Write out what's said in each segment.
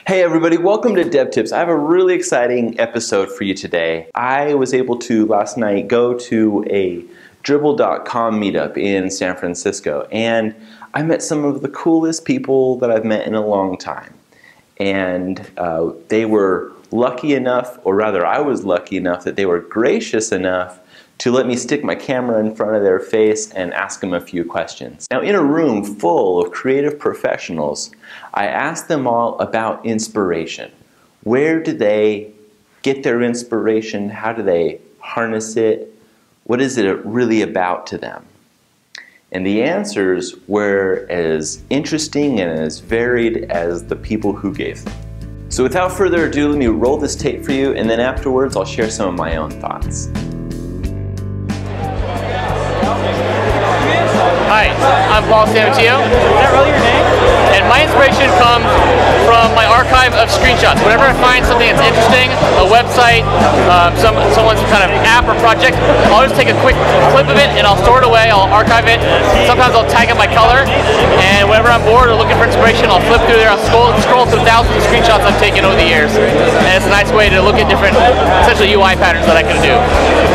Hey everybody, welcome to Dev Tips. I have a really exciting episode for you today. I was able to last night go to a Dribbble.com meetup in San Francisco, and I met some of the coolest people that I've met in a long time. And they were lucky enough, or rather I was lucky enough, that they were gracious enough to let me stick my camera in front of their face and ask them a few questions. Now, in a room full of creative professionals, I asked them all about inspiration. Where do they get their inspiration? How do they harness it? What is it really about to them? And the answers were as interesting and as varied as the people who gave them. So without further ado, let me roll this tape for you, and then afterwards I'll share some of my own thoughts. Hi, I'm Paul Samatio. Is that really your name? And my inspiration comes from my archive of screenshots. Whenever I find something that's interesting, a website, someone's kind of app or project, I'll just take a quick clip of it and I'll store it away, I'll archive it. Sometimes I'll tag it by color, and whenever I'm bored or looking for inspiration, I'll flip through there, I'll scroll through thousands of screenshots I've taken over the years. And it's a nice way to look at different, essentially UI patterns that I can do.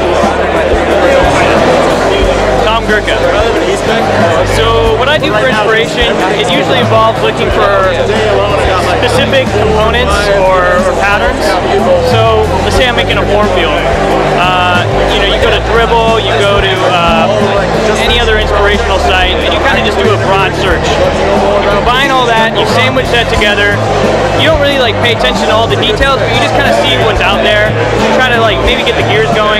Tom Gurka. So what I do for inspiration, it usually involves looking for specific components or patterns. So let's say I'm making a form field. You go to Dribbble, you go to any other inspirational site, and you kind of just do a broad search. You combine all that, you sandwich that together. You don't really pay attention to all the details, but you just kind of see what's out there. You try to maybe get the gears going.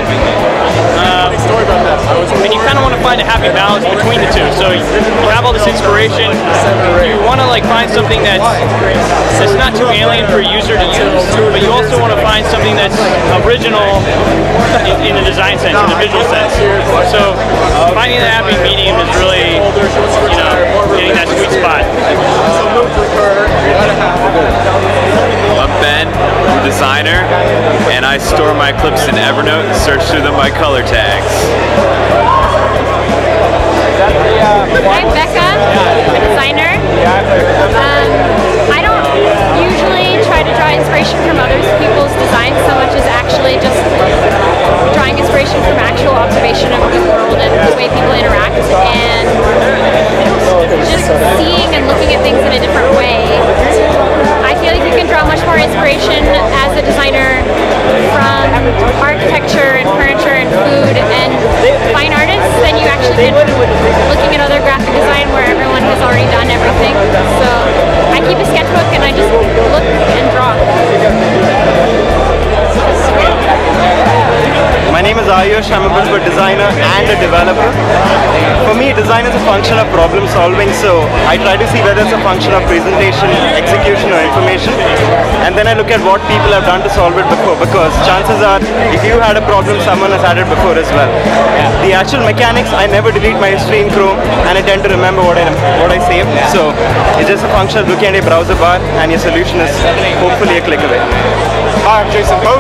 And you kind of want to find a happy balance between the two. So you have all this inspiration. You want to find something that's not too alien for a user to use, but you also want to find something that's original in the design sense, in the visual sense. So finding the happy medium is really, getting that sweet spot. I'm Ben, I'm a designer, and I store my clips in Evernote and search through them by color tags. I'm Becca, a designer. I don't usually try to draw inspiration from other people's designs so much as actually just drawing inspiration from actual observation of the world and the way people interact, and just seeing and looking at things in a different way. I feel like you can draw much more inspiration as a designer from architecture and furniture and food and fine artists than you actually can looking at other graphic design where everyone has already done everything. So I keep a sketchbook and I just look and draw. My name is Ayush. I'm both a designer and a developer. For me, design is a function of problem solving, so I try to see whether it's a function of presentation, execution, or information, and then I look at what people have done to solve it before, because chances are, if you had a problem, someone has had it before as well. The actual mechanics, I never delete my history in Chrome, and I tend to remember what I saved, so it's just a function of looking at a browser bar, and your solution is hopefully a click away. Hi, I'm Jason Post.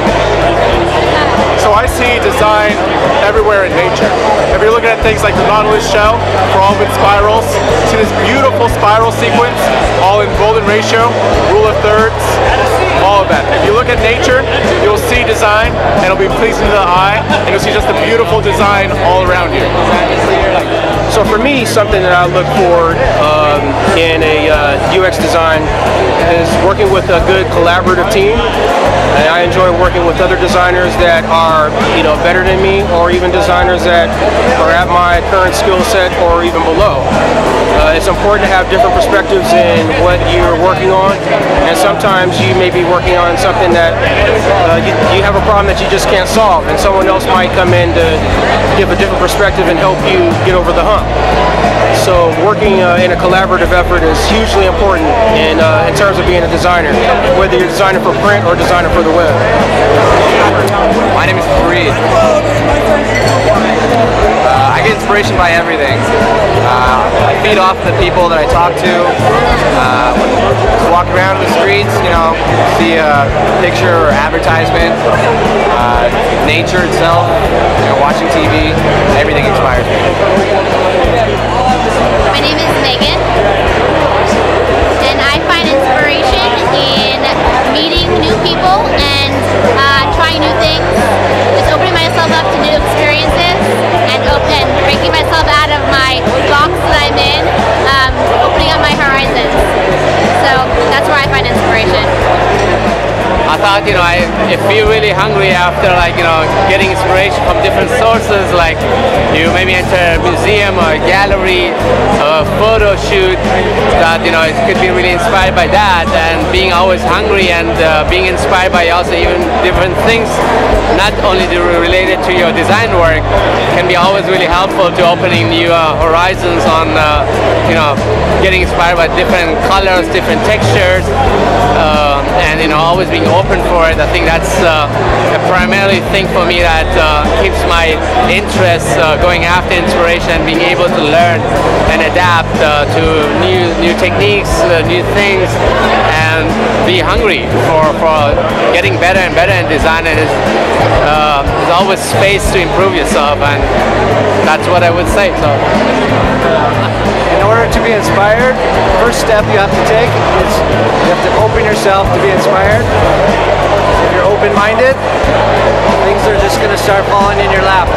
So I see design everywhere in nature. If you're looking at things like the Nautilus shell for all of its spirals, see this beautiful spiral sequence, all in golden ratio, rule of thirds, all of that. If you look at nature, you'll see design, and it'll be pleasing to the eye, and you'll see just a beautiful design all around you. So for me, something that I look for in a UX design is working with a good collaborative team. And I enjoy working with other designers that are, better than me, or even designers that are at my current skill set or even below. It's important to have different perspectives in what you're working on, and sometimes you may be working on something that you have a problem that you just can't solve, and someone else might come in to give a different perspective and help you get over the hump. So working in a collaborative effort is hugely important in terms of being a designer, whether you're a designer for print or a designer for the web. My name is Fareed. I get inspiration by everything. I feed off the people that I talk to. Just walk around the streets, see a picture or advertisement, nature itself, watching TV, everything inspires me. My name is Megan, and I find inspiration in thought, I feel really hungry after getting inspiration from different sources, like you maybe enter a museum or a gallery or a photo shoot, that it could be really inspired by that, and being always hungry and being inspired by also even different things, not only related to your design work, can be always really helpful to opening new horizons on getting inspired by different colors, different textures, and always being open for it. I think that's a primarily thing for me that keeps my interest going after inspiration, being able to learn and adapt to new techniques, new things, and be hungry for getting better and better in design. And there's always space to improve yourself, and that's what I would say. So, in order to be inspired, the first step you have to take is you have to open yourself to be inspired. If you're open-minded, things are just going to start falling in your lap.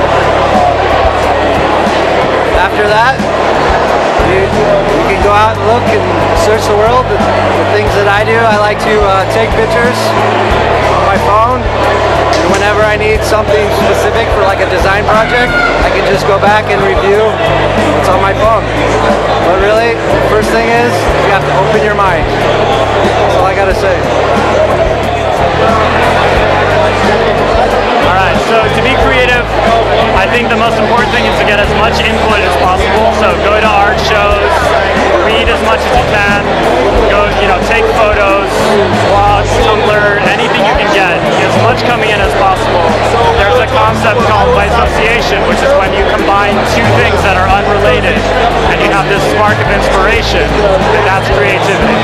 After that, you can go out and look and search the world. The things that I do, I like to take pictures on my phone, and whenever I need something specific for like a design project, I can just go back and review what's on my phone. But really, the first thing is you have to open your mind. That's all I gotta say. Alright, so to be creative, I think the most important thing is to get as much input as possible. So go to art shows, read as much as you can, go, take photos, blogs, Tumblr, anything you can get. As much coming in as possible. There's a concept called by association, which is when you combine two things that are unrelated and you have this spark of inspiration, and that's creativity.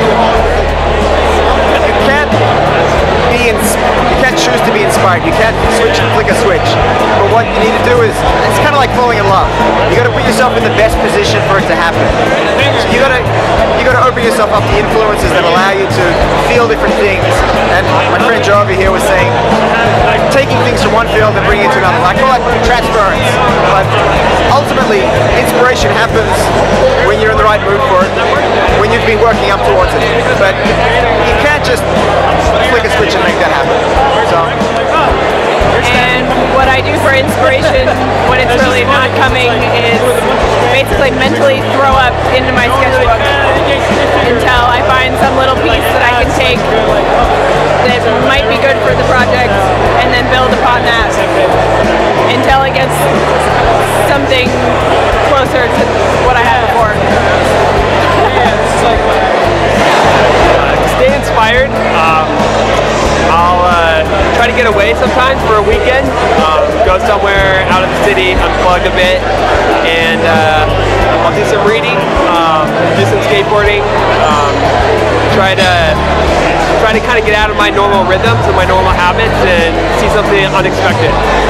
You can't choose to be inspired. You can't switch and flick a switch. But what you need to do is, it's kind of like falling in love. You got to put yourself in the best position for it to happen. So you got to open yourself up to influences that allow you to feel different things. And my friend Joe over here was saying, taking things from one field and bringing it to another. I call it transference. But ultimately, inspiration happens when you're in the right mood for it, when you've been working up towards it. But you can't just flick a switch and make that happen. And what I do for inspiration when it's really not coming is basically mentally throw up into my sketchbook until I find some little piece that I can take that might be good for the project, and then build upon that until it gets something closer to what I had before. To stay inspired, I'll try to get away sometimes for a weekend, go somewhere out of the city, unplug a bit, and I'll do some reading, do some skateboarding, try to kind of get out of my normal rhythms and my normal habits and see something unexpected.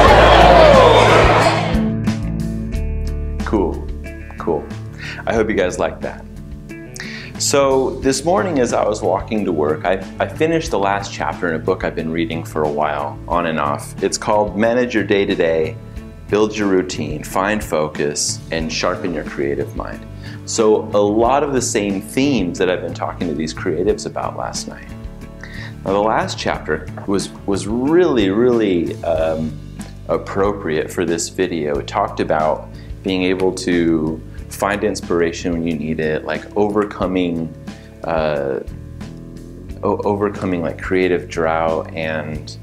Cool. I hope you guys like that. So this morning as I was walking to work, I finished the last chapter in a book I've been reading for a while, on and off. It's called Manage Your Day-to-Day, Build Your Routine, Find Focus, and Sharpen Your Creative Mind. So a lot of the same themes that I've been talking to these creatives about last night. Now the last chapter was really appropriate for this video. It talked about being able to find inspiration when you need it, like overcoming like creative drought, and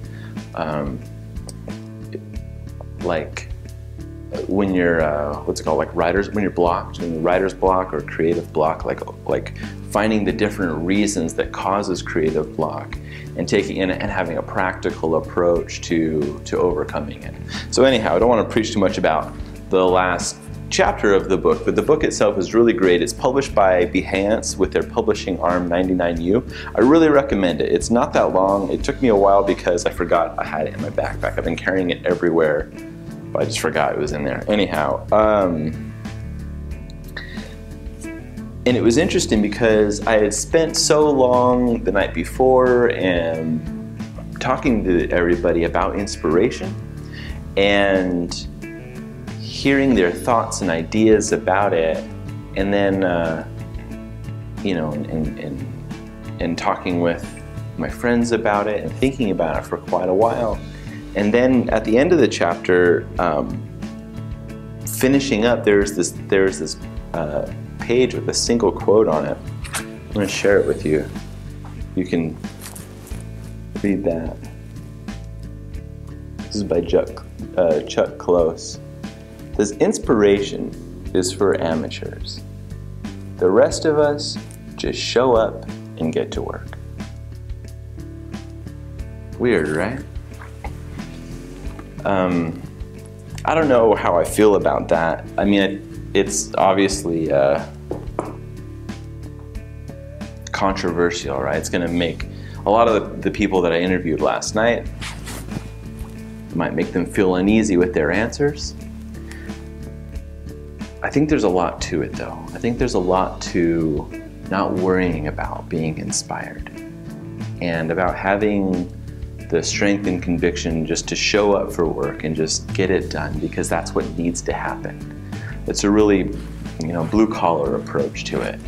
like when you're what's it called, like when you're blocked, when you're writer's block or creative block, like finding the different reasons that causes creative block and taking in and having a practical approach to overcoming it. So anyhow, I don't want to preach too much about the last chapter of the book, but the book itself is really great. It's published by Behance with their publishing arm 99U. I really recommend it. It's not that long. It took me a while because I forgot I had it in my backpack. I've been carrying it everywhere, but I just forgot it was in there. Anyhow, and it was interesting because I had spent so long the night before and talking to everybody about inspiration and hearing their thoughts and ideas about it, and then you know, and talking with my friends about it and thinking about it for quite a while. And then at the end of the chapter, finishing up, there's this page with a single quote on it. I'm going to share it with you. You can read that. This is by Chuck Close. It says, "Inspiration is for amateurs. The rest of us just show up and get to work." Weird, right? I don't know how I feel about that. I mean, it's obviously controversial, right? It's going to make a lot of the people that I interviewed last night, it might make them feel uneasy with their answers. I think there's a lot to it, though. I think there's a lot to not worrying about being inspired and about having the strength and conviction just to show up for work and just get it done, because that's what needs to happen. It's a really, blue-collar approach to it,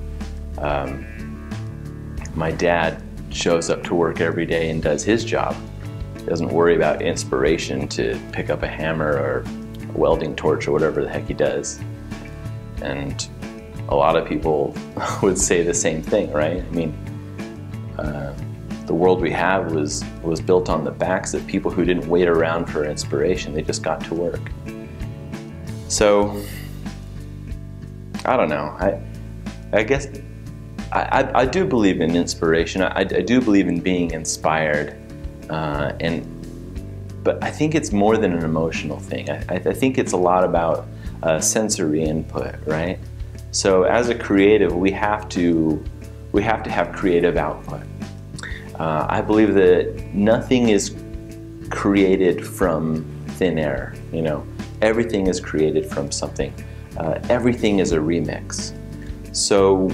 My dad shows up to work every day and does his job. He doesn't worry about inspiration to pick up a hammer or a welding torch or whatever the heck he does. And a lot of people would say the same thing, right? I mean, the world we have was built on the backs of people who didn't wait around for inspiration. They just got to work. So, I don't know. I guess I do believe in inspiration. I do believe in being inspired, but I think it's more than an emotional thing. I think it's a lot about sensory input, right? So as a creative, we have to have creative output. I believe that nothing is created from thin air. Everything is created from something. Everything is a remix. So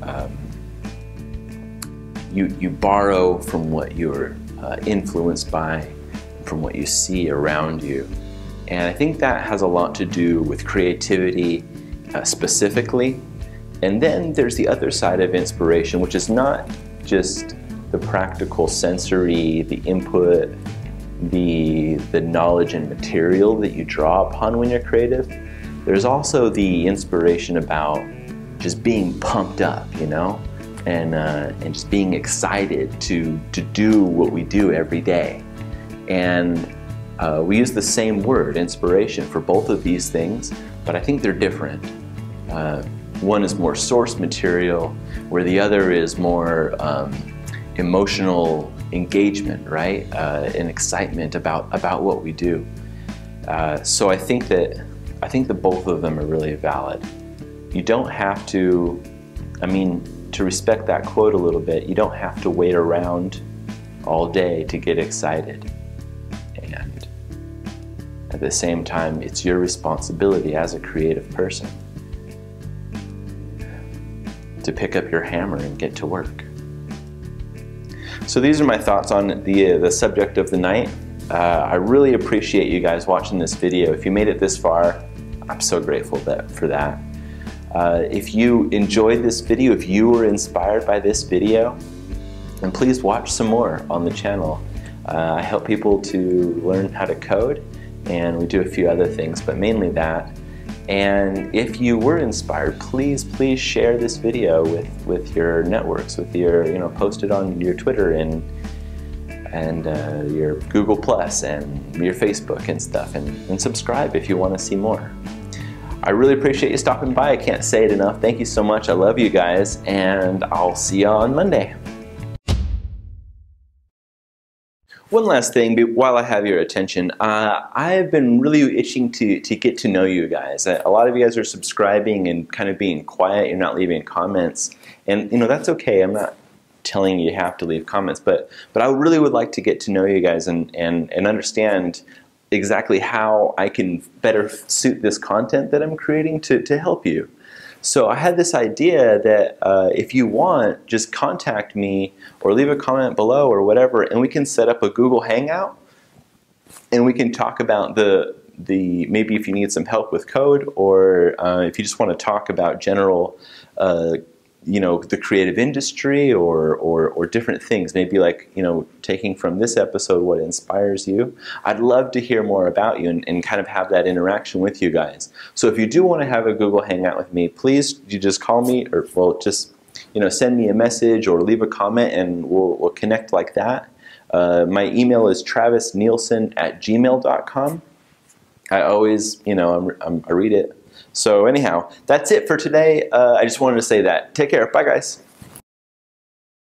you borrow from what you're influenced by, from what you see around you. And I think that has a lot to do with creativity specifically. And then there's the other side of inspiration, which is not just the practical sensory, the input, the knowledge and material that you draw upon when you're creative. There's also the inspiration about just being pumped up, and just being excited to do what we do every day. And we use the same word, inspiration, for both of these things, but I think they're different. One is more source material, where the other is more emotional engagement, right? And excitement about what we do. So I think that both of them are really valid. You don't have to, to respect that quote a little bit, you don't have to wait around all day to get excited. And at the same time, it's your responsibility as a creative person to pick up your hammer and get to work. So these are my thoughts on the subject of the night. I really appreciate you guys watching this video. If you made it this far, I'm so grateful for that. If you enjoyed this video, if you were inspired by this video, then please watch some more on the channel. I help people to learn how to code, and we do a few other things, but mainly that. And if you were inspired, please share this video with your networks, with your, post it on your Twitter and your Google Plus and your Facebook and stuff, and subscribe if you want to see more. I really appreciate you stopping by. I can't say it enough. Thank you so much. I love you guys, and I'll see you on Monday. One last thing while I have your attention. I've been really itching to get to know you guys. A lot of you guys are subscribing and kind of being quiet. You're not leaving comments, and that's okay. I'm not telling you have to leave comments, but I really would like to get to know you guys and understand exactly how I can better suit this content that I'm creating to help you. So I had this idea that if you want, just contact me or leave a comment below or whatever, and we can set up a Google Hangout, and we can talk about maybe if you need some help with code, or if you just want to talk about general you know, the creative industry or different things. Maybe like, you know, taking from this episode what inspires you. I'd love to hear more about you and kind of have that interaction with you guys. So if you do want to have a Google Hangout with me, please you just call me, or well, just, you know, send me a message or leave a comment, and we'll connect like that. My email is travisnielsen@gmail.com. I always, you know, I read it. So anyhow, that's it for today. I just wanted to say that. Take care. Bye, guys.